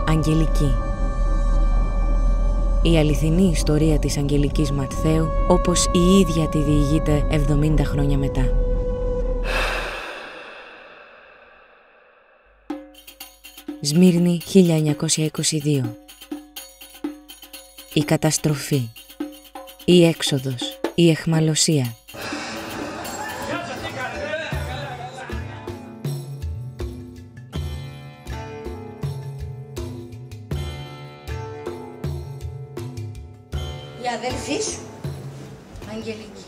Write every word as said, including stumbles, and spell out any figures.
Αγγελική. Η αληθινή ιστορία της Αγγελικής Ματθαίου, όπως η ίδια τη διηγείται εβδομήντα χρόνια μετά. Σμύρνη χίλια εννιακόσια είκοσι δύο. Η καταστροφή. Η έξοδος. Η αιχμαλωσία. Η αδελφή σου, Αγγελική.